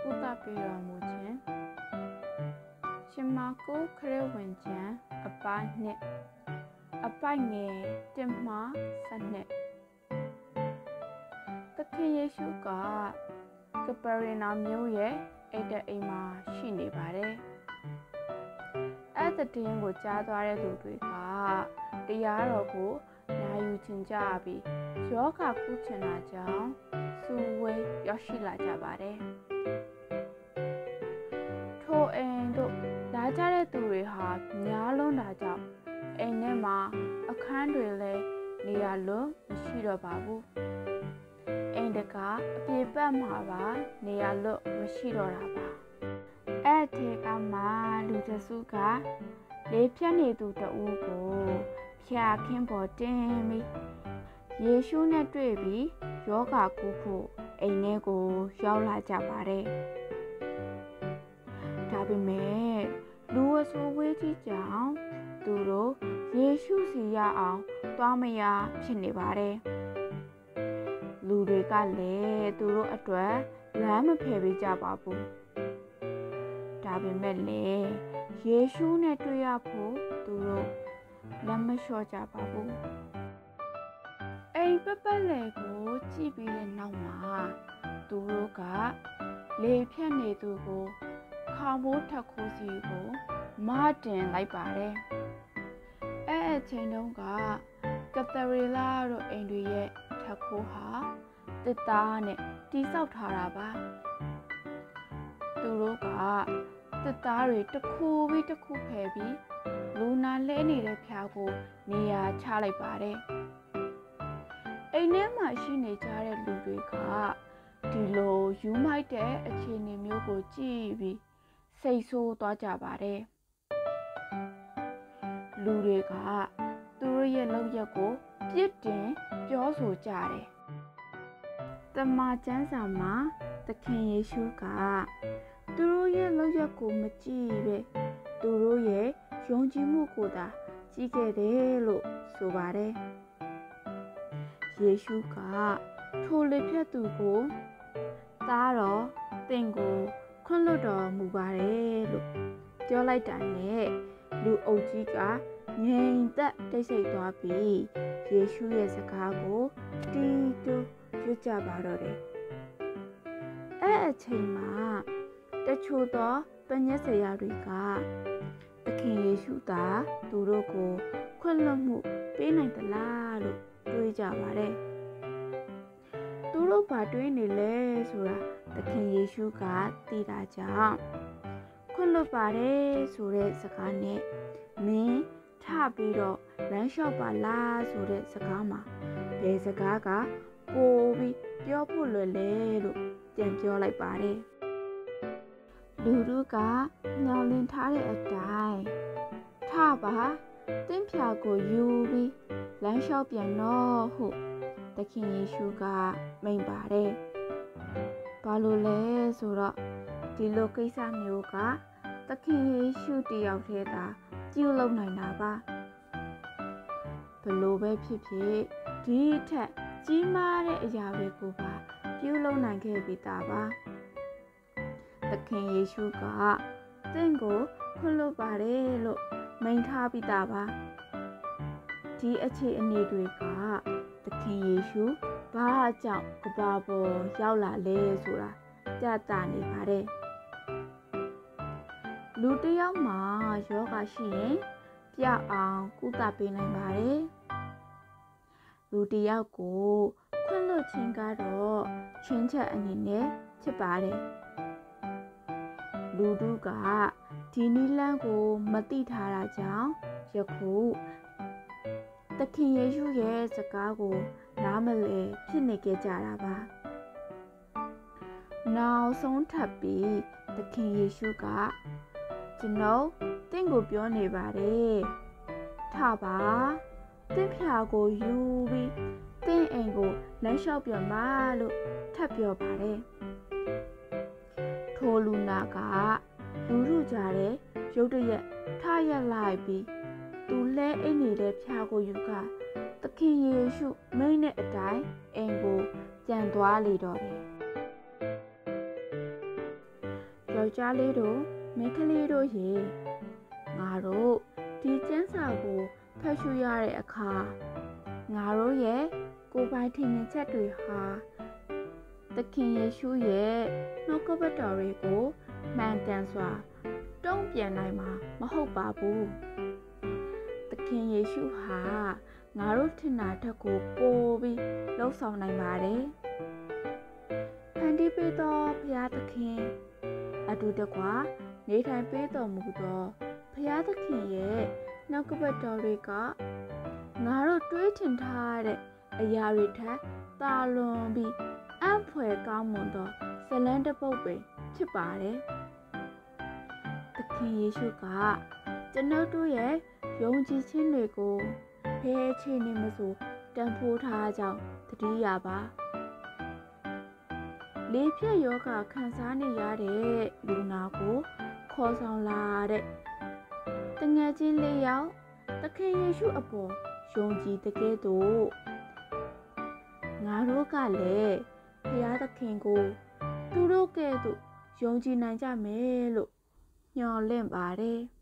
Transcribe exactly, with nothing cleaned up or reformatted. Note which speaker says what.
Speaker 1: ကုသပေးတော်မူခြင်းရှင်မာကုခရစ်ဝင်ကျမ်းအပိုင်းနှစ်အပိုက်ငယ်တစ်မှစနစ်သခင်ယေရှုကကပရိနာမြို့ရဲ့အိတ်တအိမ်မှာရှိနေပါတယ်အဲ့တဲ့တင်းကိုကြားသွားတဲ့သူတွေကတရားတော်ကိုနာယူချင်ကြပြီးယောဂကုချင်တာကြောင့်စုဝေးရောက်ရှိလာကြပါတယ်ထိုအိမ်တို့လာကြတဲ့သူတွေဟာများလွန်းတာကြောင့်အိမ်ထဲမှာအခန်းတွေလည်းနေရာလွတ်မရှိတော့ပါဘူးအိမ်တကားအပြေပတ်မှာပါနေရာလွတ်မရှိတော့တာပါအဲ့ဒီကမှလူတစုကလေးဖြတ်နေသူတဦးကိုဖျာခင်းပေါ်တင်ပြီးယေရှုနဲ့တွေ့ပြီးယောဂကုဖို့အိမ်ထဲကိုရောက်လာကြပါတယ်ဒါပေမဲ့လူအဆိုးဝေးကြီးကြောင့်သူတို့ယေရှုစီရအောင်သွားမရဖြစ်နေပါတယ်လူတွေကလည်းသူတို့အတွက်လမ်းမဖယ်ပေးကြပါဘူးဒါပေမဲ့လည်းယေရှုနဲ့တွေ့ရဖို့သူတို့လက်မလျှော့ကြပါဘူးအိမ်ပပတ်လေကိုကြည့်ပြီးတဲ့နောက်မှာသူတို့ကလေဖြတ်နေသူကိုခေါင်းမိုးထက်ခိုးစီကိုမတင်လိုက်ပါတယ်အဲ့အချိန်တုန်းကကသရီလာတို့အိမ်တွေရဲ့ထက်ခိုးဟာတစ်သားနဲ့တိဆောက်ထားတာပါသူတို့ကတစ်သားတွေတစ်ခုပြီးတစ်ခုဖယ်ပြီးလူနာလဲနေတဲ့ဖျားကိုနေရာချလိုက်ပါတယ်အိမ်ထဲမှာရှိနေကြတဲ့လူတွေကဒီလိုယူမိုက်တဲ့အခြေအနေမျိုးကိုကြည့်ပြီးစိတ်ဆိုးသွားကြပါတယ်လူတွေကသူတို့ရဲ့လုပ်ရက်ကိုပြစ်တင်ပြောဆိုကြတယ်တမန်ကျမ်းစာမှာသခင်ယေရှုကသူတို့ရဲ့လုပ်ရက်ကိုမကြည့်ပဲသူတို့ရဲ့ယုံကြည်မှုကိုသာကြည့်ခဲ့တယ်လို့ဆိုပါတယ်ယေရှုကထိုလေဖြတ်သူကိုသားတော်သင်ကိုခွင့်လွှတ်တော်မူပါတယ်လို့ပြောလိုက်တာနဲ့လူအုပ်ကြီးကငြိမ်သက်တိတ်ဆိတ်သွားပြီးယေရှုရဲ့စကားကိုတီးတူးရွတ်ကြပါတော့တယ်အဲ့အချိန်မှာတချို့သောပညတ်ဆရာတွေကသခင်ယေရှုသာသူတို့ကိုခွင့်လွှတ်မှုပေးနိုင်သလားလို့တွေးကြပါတယ်သူတို့ဘာတွေးနေလဲဆိုတာသခင်ယေရှုကသိတာကြောင့်ခွင့်လွှတ်ပါတယ်ဆိုတဲ့စကားနဲ့မင်းထပြီးတော့လမ်းလျှောက်ပါလားဆိုတဲ့စကားမှာဘယ်စကားကပိုပြီးပြောဖို့လွယ်လဲလို့ပြန်ပြောလိုက်ပါတယ်လူတို့ကညောင်လင်းထားတဲ့အတိုင်းထပါသင်ဖြာကိုယူပြီးလမ်းလျှောက်ပြန်တော့ဟုသခင်ယေရှုကမိန့်ပါတယ်ဘာလို့လဲဆိုတော့ဒီလိုကိစ္စမျိုးကသခင်ယေရှုတယောက်တည်းသာပြုလုပ်နိုင်တာပါဘလို့ပဲဖြစ်ဖြစ်ဒီထက်ကြီးမားတဲ့အရာတွေကိုပါပြုလုပ်နိုင်ခဲ့ပြီးသားပါသခင်ယေရှုကသင်ကိုခွင့်လွှတ်ပါတယ်လို့မိန့်ထားပြီးသားပါဒီအခြေအနေတွေကသခင်ယေရှုဘာကြောင့်ကဘာပေါ်ရောက်လာလဲဆိုတာကြတနေပါတယ်လူတစ်ယောက်မှာယောဂရှိရင်ပြအောင်ကုသပေးနိုင်ပါတယ်လူတစ်ယောက်ကိုခွင့်လွှတ်ခြင်းကတော့ချင်းချက်အနေနဲ့ဖြစ်ပါတယ်လူတို့ကဒီနည်းလမ်းကိုမသိထားတာကြောင့်ယခုသခင်ယေရှုရဲ့စကားကိုနားမလည်ဖြစ်နေကြကြတာပါနောက်ဆုံးထပ်ပြီးသခင်ယေရှုကကျွန်တော်တင့်ကိုပြောနေပါတယ်ထပါတင့်ဖျာကိုယူပြီးတင့်အိမ်ကိုလမ်းလျှောက်ပြန်ပါလို့ထပ်ပြောပါတယ်ထိုလူနာကလူလူကြတဲ့ရုတ်တရက်ထရက်လိုက်ပြီးသူလဲအိမ်နေတဲ့ဖျာကိုယူကသခင်ယေရှုမိန့်တဲ့အတိုင်းအိမ်ကိုပြန်သွားလေတော့တယ်ယောက်ျားလေးတို့မိန်းကလေးတို့ရေငါတို့ဒီကျမ်းစာကိုဖတ်ရှုရတဲ့အခါငါတို့ရဲ့ကိုယ်ပိုင်ထင်မြင်ချက်တွေဟာသခင်ယေရှုရဲ့နှုတ်ကပတ်တော်တွေကိုမှန်ကန်စွာတုံ့ပြန်နိုင်မှာမဟုတ်ပါဘူးသခင်ယေရှုဟာငါတို့ထင်တာထက်ကိုပိုပြီးလှုပ်ဆောင်နိုင်ပါတယ်ဖန်တီးပေးသောဘုရားသခင်အတူတကွနေထိုင်ပေးတော်မူသောဘုရားသခင်ရဲ့နှုတ်ကပတ်တော်တွေကငါတို့တွေးထင်ထားတဲ့အရာတွေထက်သာလွန်ပြီးအံ့ဖွယ်ကောင်းမွန်သောဇလန်းတစ်ပုဒ်ပဲဖြစ်ပါတယ်သခင်ယေရှုကကျွန်ုပ်တို့ရဲ့ယုံကြည်ခြင်းတွေကိုဘယ်အချိန်မှမဆိုတန်ဖိုးထားကြောင်းသတိရပါလေးဖြတ်ယောဂခံစားနေရတဲ့လူနာကိုခေါ်ဆောင်လာတဲ့တငယ်ချင်းလေးယောက်သခင်ယေရှုအပေါ်ယုံကြည်တဲ့ကဲ့သို့ငါတို့ကလည်းဘုရားသခင်ကိုသူတို့ကဲ့သို့ယုံကြည်နိုင်ကြမယ်လို့ညှော်လင့်ပါတယ်